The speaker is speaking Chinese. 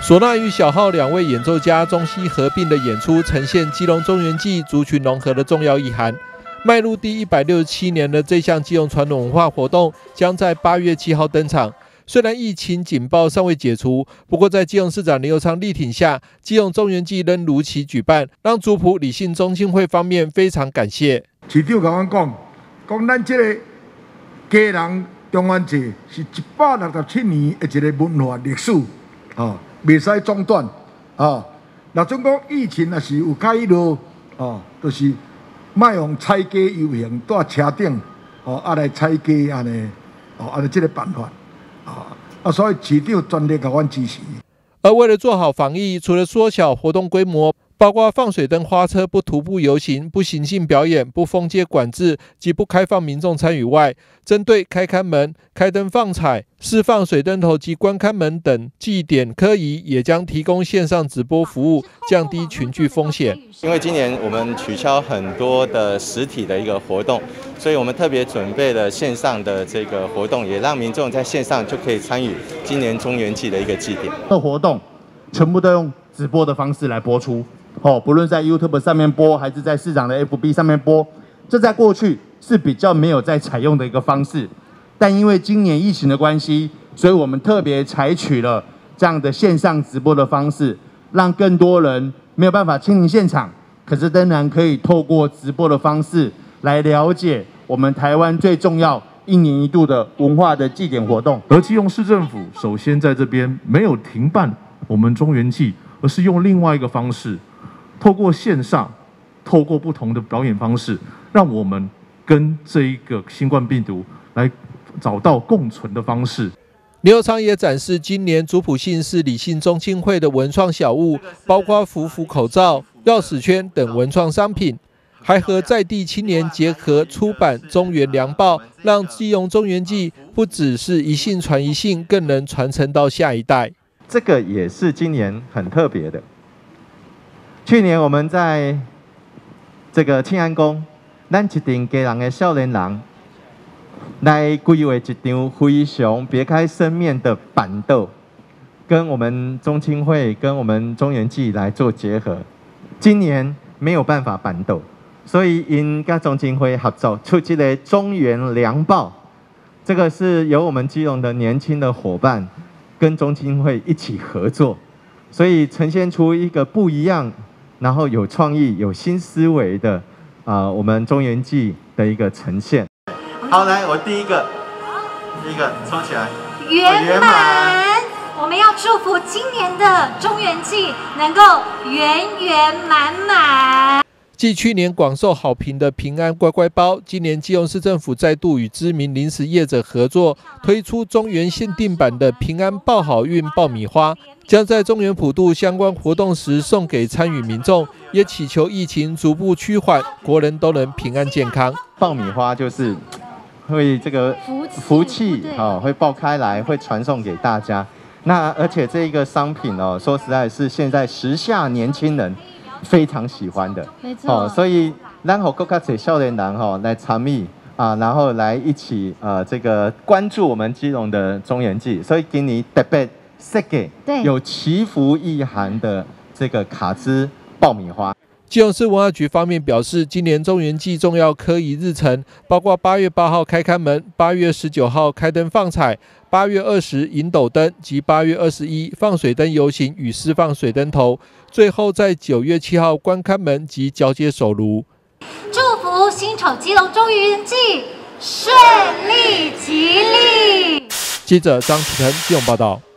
唢呐与小号两位演奏家中西合并的演出，呈现基隆中元祭族群融合的重要意涵。迈入第167年的这项基隆传统文化活动，将在8月7号登场。虽然疫情警报尚未解除，不过在基隆市长林右昌力挺下，基隆中元祭仍如期举办，让族谱理性中心会方面非常感谢。 市长跟阮讲咱这个家人中元节是167年的一个文化历史，袂使中断，若总讲疫情若是有解落，就是卖用采鸡游行，在车顶，来采鸡安尼，这个办法，所以市长全力甲阮支持。 而为了做好防疫，除了缩小活动规模，包括放水灯花车不徒步游行、不行进表演、不封街管制及不开放民众参与外，针对开看门、开灯放彩、释放水灯头及关看门等祭典科仪，也将提供线上直播服务，降低群聚风险。 因为今年我们取消很多的实体的一个活动，所以我们特别准备了线上的这个活动，也让民众在线上就可以参与今年中元祭的一个祭典。 这活动全部都用直播的方式来播出。不论在 YouTube 上面播，还是在市长的 FB 上面播，这在过去是比较没有在采用的一个方式。但因为今年疫情的关系，所以我们特别采取了这样的线上直播的方式，让更多人没有办法亲临现场，可是仍然可以透过直播的方式来了解我们台湾最重要1年1度的文化的祭典活动。 而基隆市政府首先在这边没有停办我们中元祭，而是用另外一个方式。透过线上，透过不同的表演方式，让我们跟这一个新冠病毒来找到共存的方式。 林右昌也展示今年族谱姓氏理性中心会的文创小物，包括福口罩、钥匙圈等文创商品，还和在地青年结合出版中元良报，让基隆中元祭不只是一姓传一姓，更能传承到下一代。 这个也是今年很特别的。去年我们在这个庆安宫，咱一群家人的少年人来规划一张非常别开生面的板凳，跟我们中青会跟我们中元祭来做结合。今年没有办法板凳，所以因跟中青会合作出这个中元良报，这个是由我们基隆的年轻的伙伴跟中青会一起合作，所以呈现出一个不一样。然后有创意、有新思维的我们中元祭的一个呈现。好，来，我第一个抽起来， 圆满。我们要祝福今年的中元祭能够圆圆满满。 继去年广受好评的平安乖乖包，今年基隆市政府再度与知名零食业者合作，推出中元限定版的平安报好运爆米花，将在中元普渡相关活动时送给参与民众，也祈求疫情逐步趋缓，国人都能平安健康。 爆米花就是会这个福气会爆开来，会传送给大家。那而且这一个商品说实在是现在时下年轻人非常喜欢的， 没错， 所以咱和各个少年人来参与然后来一起这个关注我们基隆的中元祭，所以今年特别设计有祈福意涵的这个卡兹爆米花。 基隆市文化局方面表示，今年中元祭重要科仪日程包括8月8号开看门、8月19号开灯放彩、8月20引斗灯及8月21放水灯游行与释放水灯头，最后在9月7号关看门及交接手炉。 祝福辛丑基隆中元祭顺利吉利。 记者张启腾基隆报道。